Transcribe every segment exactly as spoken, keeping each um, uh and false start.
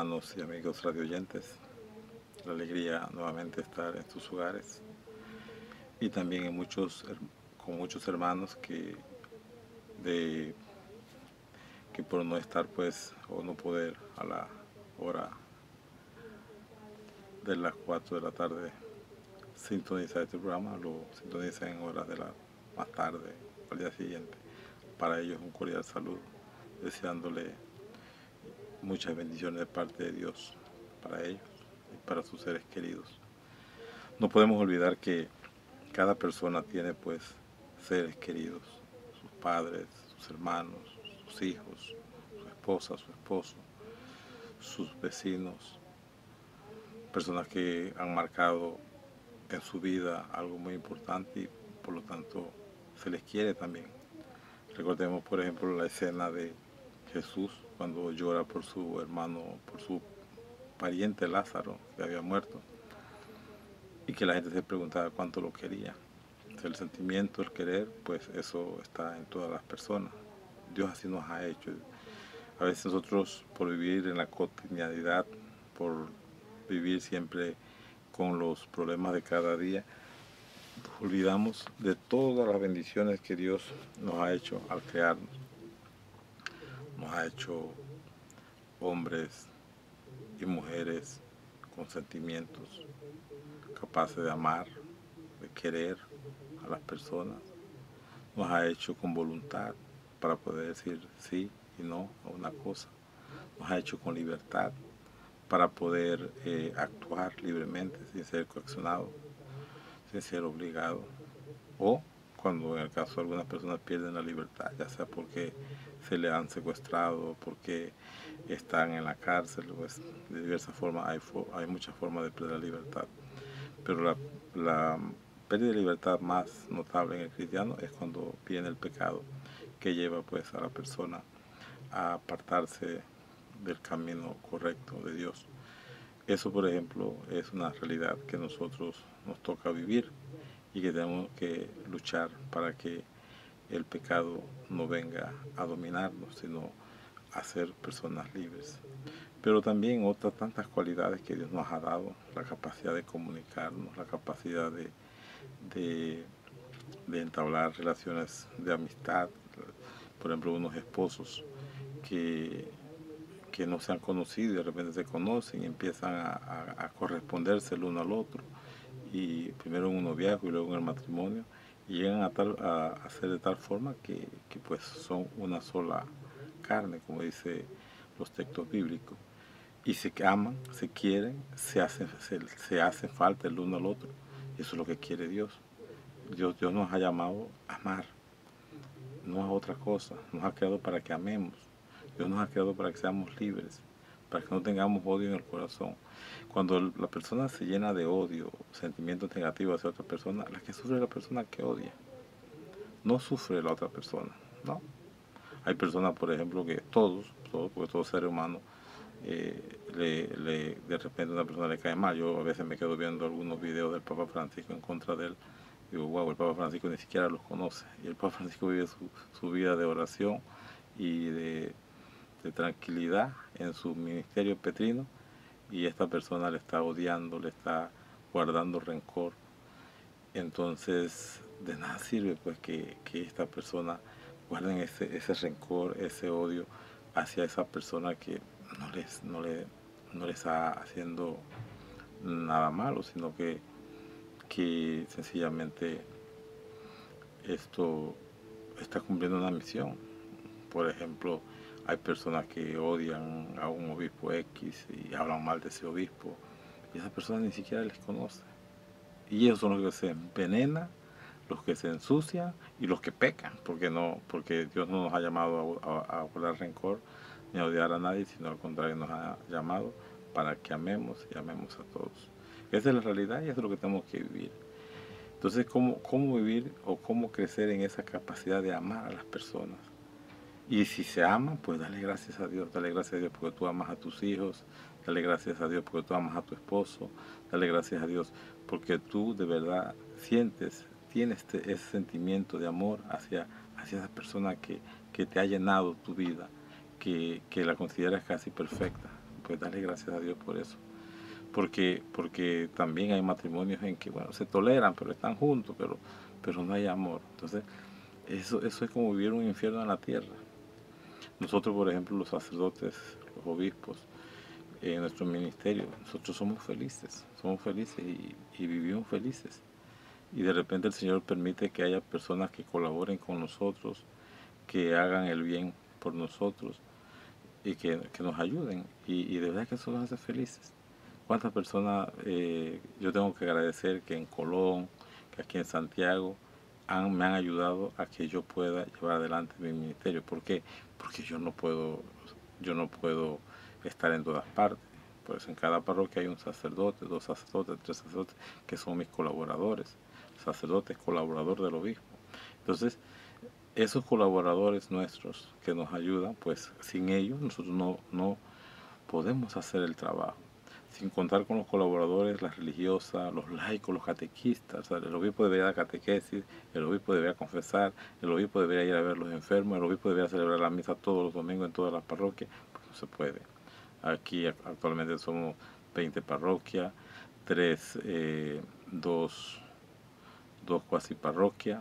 hermanos y amigos radioyentes, la alegría nuevamente estar en sus hogares y también en muchos, con muchos hermanos que, de, que por no estar pues o no poder a la hora de las cuatro de la tarde sintonizar este programa, lo sintonizan en horas de la más tarde, al día siguiente. Para ellos un cordial saludo, deseándole muchas bendiciones de parte de Dios para ellos y para sus seres queridos. No podemos olvidar que cada persona tiene pues seres queridos, sus padres, sus hermanos, sus hijos, su esposa, su esposo, sus vecinos, personas que han marcado en su vida algo muy importante y por lo tanto se les quiere también. Recordemos por ejemplo la escena de Jesús cuando llora por su hermano, por su pariente Lázaro que había muerto y que la gente se preguntaba cuánto lo quería. El sentimiento, el querer, pues eso está en todas las personas. Dios así nos ha hecho. A veces nosotros por vivir en la cotidianidad, por vivir siempre con los problemas de cada día, olvidamos de todas las bendiciones que Dios nos ha hecho al crearnos. Nos ha hecho hombres y mujeres con sentimientos, capaces de amar, de querer a las personas. Nos ha hecho con voluntad para poder decir sí y no a una cosa. Nos ha hecho con libertad para poder eh, actuar libremente sin ser coaccionado, sin ser obligado. O cuando en el caso de algunas personas pierden la libertad, ya sea porque se le han secuestrado, porque están en la cárcel, pues de diversas formas hay, hay muchas formas de perder la libertad. Pero la, la pérdida de libertad más notable en el cristiano es cuando viene el pecado que lleva pues a la persona a apartarse del camino correcto de Dios. Eso, por ejemplo, es una realidad que nosotros nos toca vivir y que tenemos que luchar para que el pecado no venga a dominarnos, sino a ser personas libres. Pero también otras tantas cualidades que Dios nos ha dado, la capacidad de comunicarnos, la capacidad de, de, de entablar relaciones de amistad. Por ejemplo, unos esposos que, que no se han conocido y de repente se conocen y empiezan a, a, a corresponderse el uno al otro. Y primero en un noviazgo y luego en el matrimonio. Y llegan a, tal, a, a ser de tal forma que, que pues son una sola carne, como dice los textos bíblicos. Y se aman, se quieren, se hacen, se, se hace falta el uno al otro. Eso es lo que quiere Dios. Dios. Dios nos ha llamado a amar, no a otra cosa. Nos ha creado para que amemos. Dios nos ha creado para que seamos libres, para que no tengamos odio en el corazón. Cuando la persona se llena de odio, sentimientos negativos hacia otra persona, la que sufre es la persona que odia. No sufre la otra persona, ¿no? Hay personas, por ejemplo, que todos, todos porque todo ser humano, eh, le, le, de repente a una persona le cae mal. Yo a veces me quedo viendo algunos videos del Papa Francisco en contra de él. Digo, wow, el Papa Francisco ni siquiera los conoce. Y el Papa Francisco vive su, su vida de oración y de, de tranquilidad en su ministerio petrino. Y esta persona le está odiando, le está guardando rencor. Entonces, de nada sirve pues que, que esta persona guarden ese, ese rencor, ese odio hacia esa persona que no les, no le, no les está haciendo nada malo, sino que, que sencillamente esto está cumpliendo una misión. Por ejemplo, hay personas que odian a un obispo X y hablan mal de ese obispo y esa persona ni siquiera les conoce. Y ellos son los que se envenenan, los que se ensucian y los que pecan, porque no, porque Dios no nos ha llamado a, a, a guardar rencor ni a odiar a nadie, sino al contrario nos ha llamado para que amemos y amemos a todos. Esa es la realidad y eso es lo que tenemos que vivir. Entonces, ¿cómo, cómo vivir o cómo crecer en esa capacidad de amar a las personas? Y si se aman, pues dale gracias a Dios, dale gracias a Dios porque tú amas a tus hijos, dale gracias a Dios porque tú amas a tu esposo, dale gracias a Dios porque tú de verdad sientes, tienes este, ese sentimiento de amor hacia, hacia esa persona que, que te ha llenado tu vida, que, que la consideras casi perfecta, pues darle gracias a Dios por eso. Porque, porque también hay matrimonios en que, bueno, se toleran, pero están juntos, pero, pero no hay amor. Entonces, eso, eso es como vivir un infierno en la tierra. Nosotros, por ejemplo, los sacerdotes, los obispos, en nuestro ministerio, nosotros somos felices, somos felices y, y vivimos felices. Y de repente el Señor permite que haya personas que colaboren con nosotros, que hagan el bien por nosotros y que, que nos ayuden. Y, y de verdad que eso nos hace felices. ¿Cuántas personas eh, yo tengo que agradecer que en Colón, que aquí en Santiago, han, me han ayudado a que yo pueda llevar adelante mi ministerio? ¿Por qué? Porque yo no puedo, yo no puedo estar en todas partes. Por eso en cada parroquia hay un sacerdote, dos sacerdotes, tres sacerdotes, que son mis colaboradores. Sacerdote es colaborador del obispo. Entonces, esos colaboradores nuestros que nos ayudan, pues sin ellos nosotros no, no podemos hacer el trabajo. Sin contar con los colaboradores, las religiosas, los laicos, los catequistas. O sea, el obispo debería dar catequesis, el obispo debería confesar, el obispo debería ir a ver a los enfermos, el obispo debería celebrar la misa todos los domingos en todas las parroquias. Pues no se puede. Aquí actualmente somos veinte parroquias, tres, eh, dos, dos cuasi parroquias,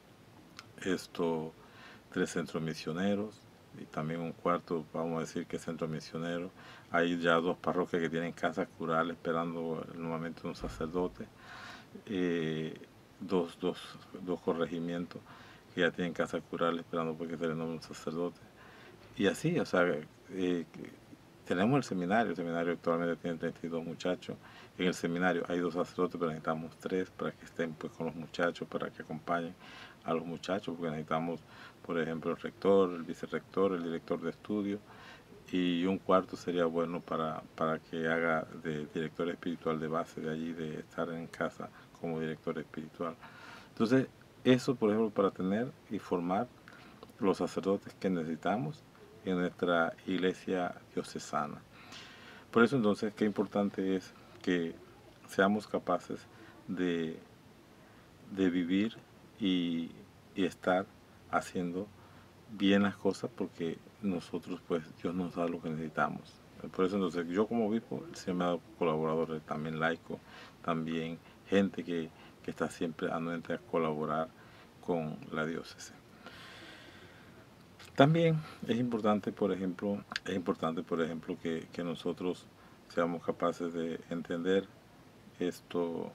esto, tres centros misioneros y también un cuarto, vamos a decir que centro misionero. Hay ya dos parroquias que tienen casas curales esperando nuevamente un sacerdote, eh, dos, dos, dos corregimientos que ya tienen casas curales esperando porque se les nombre un sacerdote. Y así, o sea, eh, tenemos el seminario, el seminario actualmente tiene treinta y dos muchachos. En el seminario hay dos sacerdotes, pero necesitamos tres para que estén pues con los muchachos, para que acompañen a los muchachos, porque necesitamos, por ejemplo, el rector, el vicerrector, el director de estudio, y un cuarto sería bueno para, para que haga de director espiritual de base de allí, de estar en casa como director espiritual. Entonces, eso, por ejemplo, para tener y formar los sacerdotes que necesitamos en nuestra iglesia diocesana. Por eso entonces, qué importante es que seamos capaces de, de vivir y, y estar haciendo bien las cosas, porque nosotros, pues, Dios nos da lo que necesitamos. Por eso entonces, yo como obispo, el Señor me ha dado colaboradores, también laicos, también gente que, que está siempre anuente a colaborar con la diócesis. También es importante, por ejemplo, es importante, por ejemplo, que, que nosotros seamos capaces de entender esto,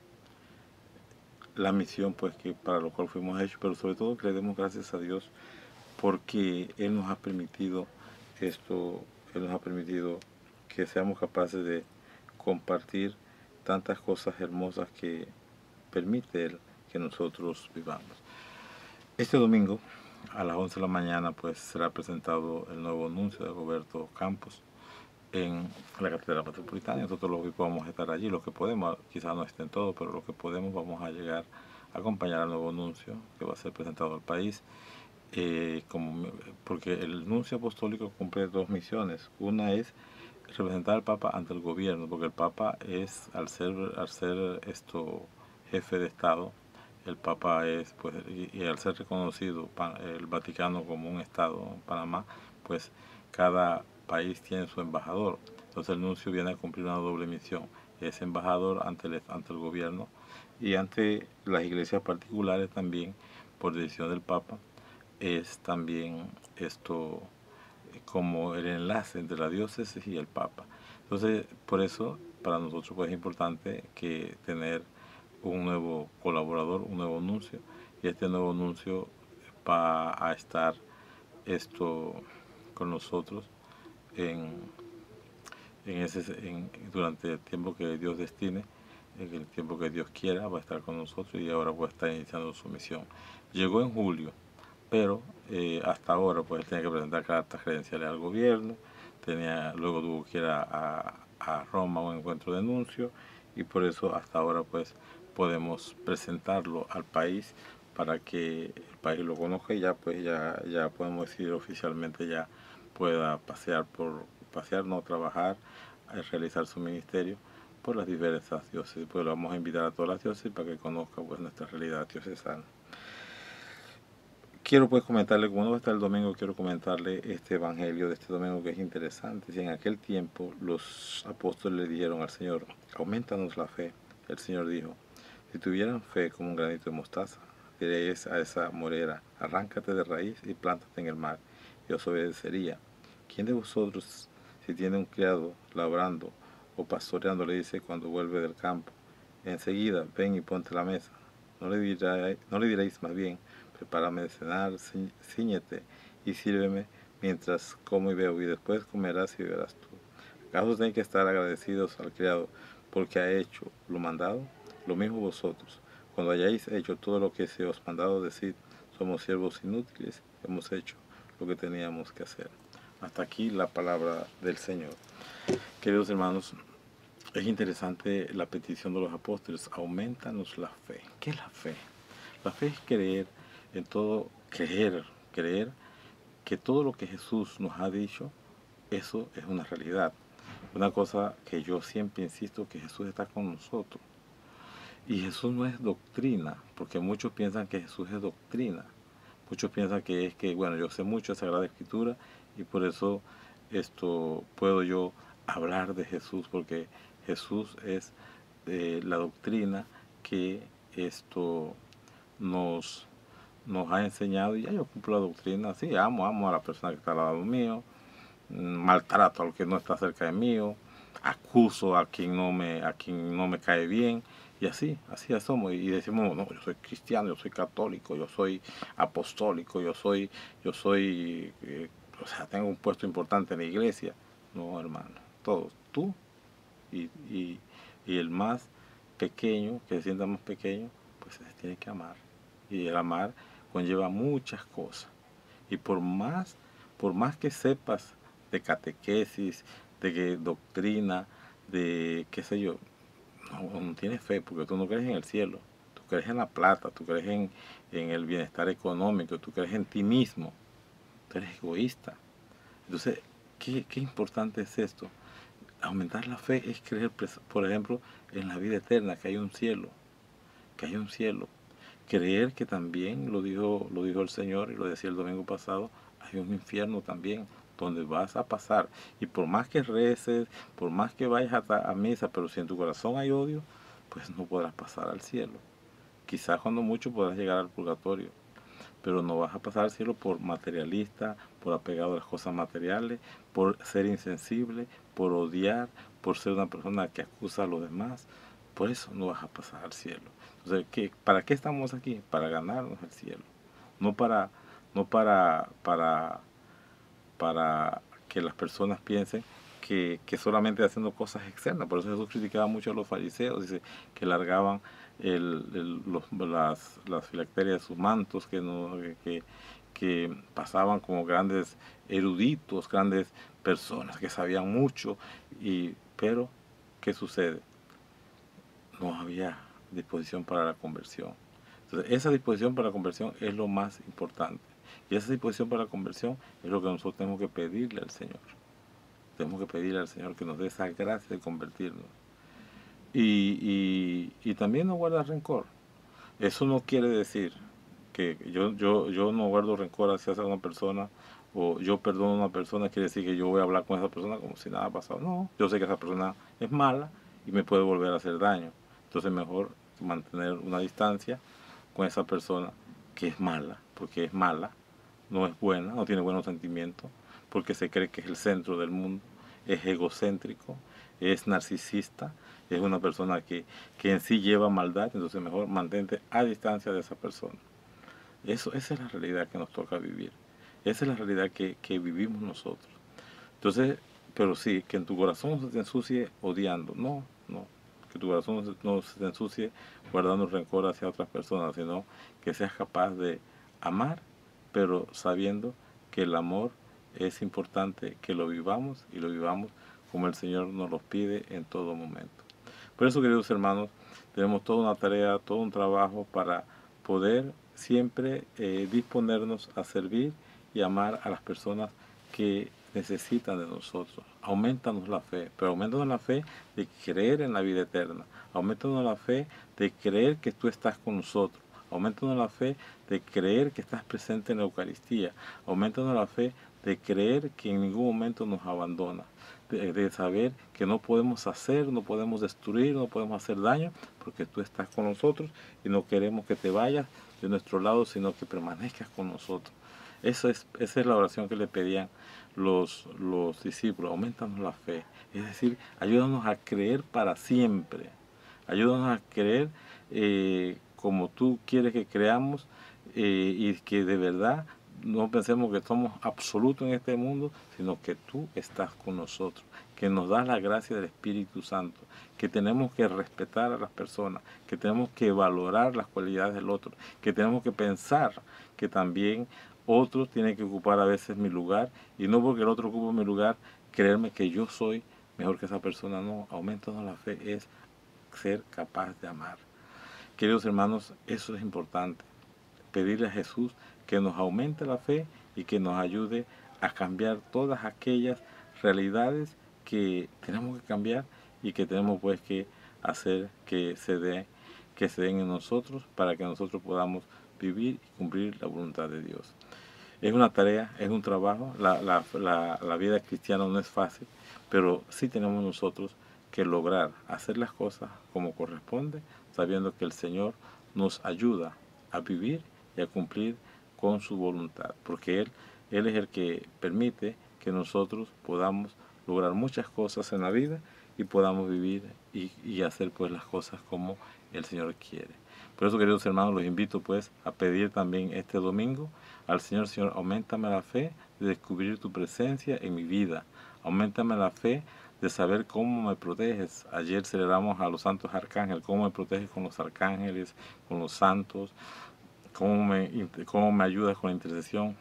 la misión, pues, que para lo cual fuimos hechos, pero sobre todo que le demos gracias a Dios porque Él nos ha permitido esto, Él nos ha permitido que seamos capaces de compartir tantas cosas hermosas que permite Él que nosotros vivamos. Este domingo, a las once de la mañana, pues será presentado el nuevo anuncio de Roberto Campos en la Catedral Metropolitana. Nosotros los obispos vamos a estar allí, los que podemos, quizás no estén todos, pero los que podemos vamos a llegar a acompañar al nuevo anuncio que va a ser presentado al país. Eh, como, porque el nuncio apostólico cumple dos misiones. Una es representar al Papa ante el gobierno, porque el Papa es, al ser, al ser esto jefe de Estado, el Papa es, pues, y, y al ser reconocido el Vaticano como un Estado, Panamá, pues cada país tiene su embajador. Entonces el nuncio viene a cumplir una doble misión. Es embajador ante el, ante el gobierno y ante las iglesias particulares también, por decisión del Papa, es también esto como el enlace entre la diócesis y el Papa. Entonces, por eso, para nosotros pues, es importante que tener un nuevo colaborador, un nuevo nuncio, y este nuevo nuncio va a estar esto con nosotros en, en ese, en, durante el tiempo que Dios destine, en el tiempo que Dios quiera, va a estar con nosotros y ahora va a estar iniciando su misión. Llegó en julio, pero eh, hasta ahora pues tenía que presentar cartas credenciales al gobierno, tenía, luego tuvo que ir a, a, a Roma a un encuentro de nuncio y por eso hasta ahora pues podemos presentarlo al país para que el país lo conozca y ya pues ya, ya podemos decir oficialmente ya pueda pasear por, pasear, no trabajar, eh, realizar su ministerio por las diversas diócesis. Pues lo vamos a invitar a todas las diócesis para que conozcan pues nuestra realidad diocesana. quiero pues comentarle, como no va a estar el domingo, quiero comentarle este evangelio de este domingo que es interesante. Si en aquel tiempo los apóstoles le dijeron al Señor, aumentanos la fe, el Señor dijo, si tuvieran fe como un granito de mostaza, diréis a esa morera, arráncate de raíz y plántate en el mar, y os obedecería. ¿Quién de vosotros, si tiene un criado labrando o pastoreando, le dice cuando vuelve del campo, enseguida ven y ponte la mesa? No le diréis, no le diréis más bien, prepárame de cenar, cíñete y sírveme mientras como y bebo, y después comerás y beberás tú. ¿Acaso tenéis que estar agradecidos al criado porque ha hecho lo mandado? Lo mismo vosotros, cuando hayáis hecho todo lo que se os mandado, decid, somos siervos inútiles, hemos hecho lo que teníamos que hacer. Hasta aquí la palabra del Señor. Queridos hermanos, es interesante la petición de los apóstoles, aumentanos la fe. ¿Qué es la fe? La fe es creer en todo, creer, creer que todo lo que Jesús nos ha dicho, eso es una realidad. Una cosa que yo siempre insisto, que Jesús está con nosotros. Y Jesús no es doctrina, porque muchos piensan que Jesús es doctrina. Muchos piensan que es que, bueno, yo sé mucho de Sagrada Escritura y por eso esto puedo yo hablar de Jesús, porque Jesús es eh, la doctrina que esto nos, nos ha enseñado, y ya yo cumplo la doctrina. Sí, amo, amo a la persona que está al lado mío, maltrato al que no está cerca de mí, acuso a quien no me, a quien no me cae bien, y así, así somos, y decimos, no, yo soy cristiano, yo soy católico, yo soy apostólico, yo soy, yo soy, eh, o sea, tengo un puesto importante en la iglesia. No, hermano, todos, tú y, y, y el más pequeño, que se sienta más pequeño, pues se tiene que amar. Y el amar conlleva muchas cosas. Y por más, por más que sepas de catequesis, de que doctrina, de qué sé yo, no, no tienes fe, porque tú no crees en el cielo, tú crees en la plata, tú crees en, en el bienestar económico, tú crees en ti mismo, tú eres egoísta. Entonces, ¿qué, qué importante es esto? Aumentar la fe es creer, por ejemplo, en la vida eterna, que hay un cielo, que hay un cielo. Creer que también, lo dijo, lo dijo el Señor y lo decía el domingo pasado, hay un infierno también, donde vas a pasar. Y por más que reces, por más que vayas a, a misa, pero si en tu corazón hay odio, pues no podrás pasar al cielo. Quizás cuando mucho podrás llegar al purgatorio, pero no vas a pasar al cielo por materialista, por apegado a las cosas materiales, por ser insensible, por odiar, por ser una persona que acusa a los demás. Por eso no vas a pasar al cielo. Entonces, ¿qué, ¿para qué estamos aquí? Para ganarnos el cielo. No para, no para, para, para que las personas piensen que, que solamente haciendo cosas externas. Por eso Jesús criticaba mucho a los fariseos, dice que largaban el, el, los, las, las filacterias de sus mantos, que, no, que, que pasaban como grandes eruditos, grandes personas que sabían mucho, y, pero ¿qué sucede? No había disposición para la conversión. Entonces, esa disposición para la conversión es lo más importante. Y esa disposición para la conversión es lo que nosotros tenemos que pedirle al Señor. Tenemos que pedirle al Señor que nos dé esa gracia de convertirnos. Y, y, y también no guarda rencor. Eso no quiere decir que yo, yo, yo no guardo rencor hacia una persona, o yo perdono a una persona, quiere decir que yo voy a hablar con esa persona como si nada ha pasado. No, yo sé que esa persona es mala y me puede volver a hacer daño. Entonces mejor mantener una distancia con esa persona que es mala, porque es mala, no es buena, no tiene buenos sentimientos, porque se cree que es el centro del mundo, es egocéntrico, es narcisista, es una persona que, que en sí lleva maldad. Entonces mejor mantente a distancia de esa persona. Eso, esa es la realidad que nos toca vivir. Esa es la realidad que, que vivimos nosotros. Entonces, pero sí, que en tu corazón no se te ensucie odiando. No, no. Que tu corazón no se, no se te ensucie guardando rencor hacia otras personas, sino que seas capaz de amar, pero sabiendo que el amor es importante que lo vivamos, y lo vivamos como el Señor nos lo pide en todo momento. Por eso, queridos hermanos, tenemos toda una tarea, todo un trabajo para poder siempre eh, disponernos a servir y amar a las personas que necesitan de nosotros. Aumentanos la fe, pero aumentanos la fe de creer en la vida eterna. Aumentanos la fe de creer que tú estás con nosotros. Aumentanos la fe de creer que estás presente en la Eucaristía. Aumentanos la fe de creer que en ningún momento nos abandonas. De, de saber que no podemos hacer, no podemos destruir, no podemos hacer daño, porque tú estás con nosotros y no queremos que te vayas de nuestro lado, sino que permanezcas con nosotros. Eso es, esa es la oración que le pedían los, los discípulos. Aumentanos la fe. Es decir, ayúdanos a creer para siempre. Ayúdanos a creer eh, como tú quieres que creamos eh, y que de verdad no pensemos que somos absolutos en este mundo, sino que tú estás con nosotros, que nos das la gracia del Espíritu Santo, que tenemos que respetar a las personas, que tenemos que valorar las cualidades del otro, que tenemos que pensar que también otros tienen que ocupar a veces mi lugar, y no porque el otro ocupe mi lugar, creerme que yo soy mejor que esa persona. No, aumentanos la fe es ser capaz de amar. Queridos hermanos, eso es importante, pedirle a Jesús que nos aumente la fe y que nos ayude a cambiar todas aquellas realidades que tenemos que cambiar y que tenemos pues que hacer que se dé, que se den en nosotros para que nosotros podamos vivir y cumplir la voluntad de Dios. Es una tarea, es un trabajo, la, la, la, la vida cristiana no es fácil, pero sí tenemos nosotros que lograr hacer las cosas como corresponde, sabiendo que el Señor nos ayuda a vivir y a cumplir con su voluntad, porque Él, Él es el que permite que nosotros podamos lograr muchas cosas en la vida y podamos vivir y, y hacer pues las cosas como el Señor quiere. Por eso, queridos hermanos, los invito pues a pedir también este domingo al Señor: Señor, auméntame la fe de descubrir tu presencia en mi vida. Auméntame la fe de saber cómo me proteges. Ayer celebramos a los santos arcángeles, cómo me proteges con los arcángeles, con los santos, cómo me, cómo me ayudas con la intercesión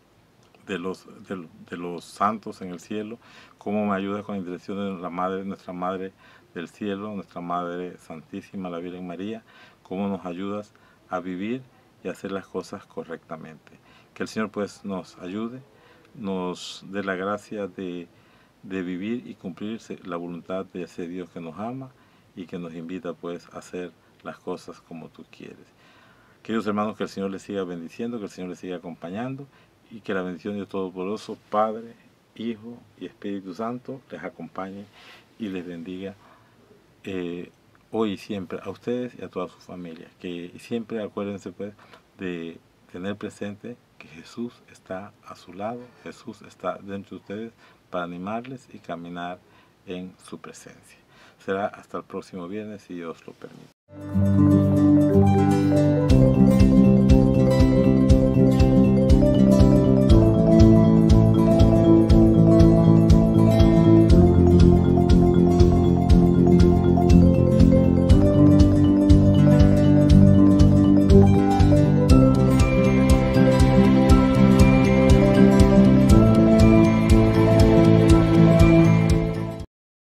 de los, de, de los santos en el cielo, cómo me ayudas con la intercesión de la madre, nuestra Madre del Cielo, nuestra Madre Santísima, la Virgen María, cómo nos ayudas a vivir y a hacer las cosas correctamente. Que el Señor pues nos ayude, nos dé la gracia de, de vivir y cumplir la voluntad de ese Dios que nos ama y que nos invita pues a hacer las cosas como tú quieres. Queridos hermanos, que el Señor les siga bendiciendo, que el Señor les siga acompañando y que la bendición de Dios Todopoderoso, Padre, Hijo y Espíritu Santo les acompañe y les bendiga eh, hoy y siempre a ustedes y a toda su familia. Que siempre acuérdense pues de tener presente que Jesús está a su lado, Jesús está dentro de ustedes para animarles y caminar en su presencia. Será hasta el próximo viernes, si Dios lo permite.